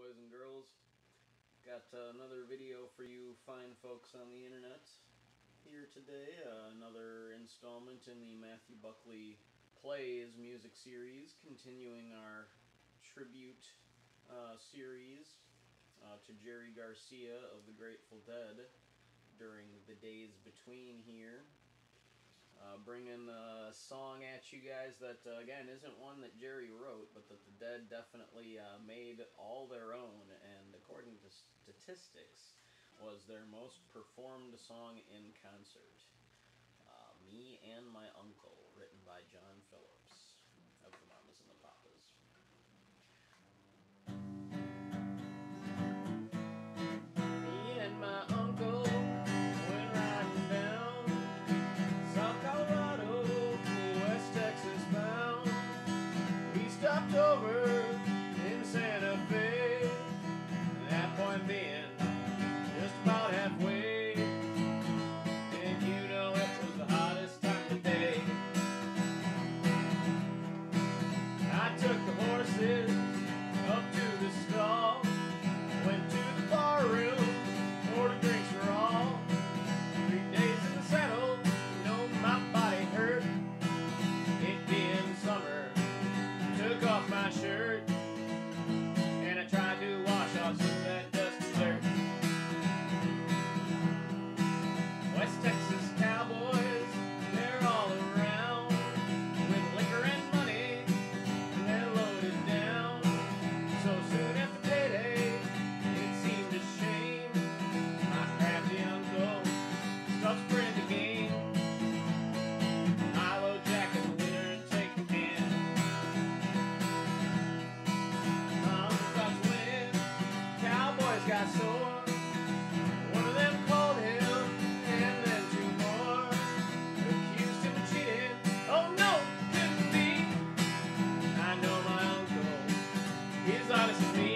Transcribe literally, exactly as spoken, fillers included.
boys and girls. Got uh, another video for you fine folks on the internet here today. Uh, another installment in the Matthew Buckley Plays music series, continuing our tribute uh, series uh, to Jerry Garcia of the Grateful Dead during the days between here. Uh, bringing a song at you guys that, uh, again, isn't one that Jerry wrote, but that the Dead definitely uh, made all their own, and according to statistics, was their most performed song in concert. Uh, Me and My Uncle, written by John Phillips of the Mamas and the Papas. Me and my uncle went riding down South Colorado, West Texas bound. We stopped over in Santa Fe, that point being just about halfway. And you know it was the hottest time of the day. I took the horses up to the stall, went to the bar room, ordered drinks for all. Three days in the saddle, my body hurt, it being summer. Took off my shirt and I tried to wash off some of that dust and dirt. West Texas cowboys, they're all around with liquor and money, they're loaded down. So soon after payday, it seemed a shame my crafty uncle stopped spreading the game. Got sore. One of them called him, and then two more accused him of cheating. Oh no, couldn't be. I know my uncle, he's honest with me.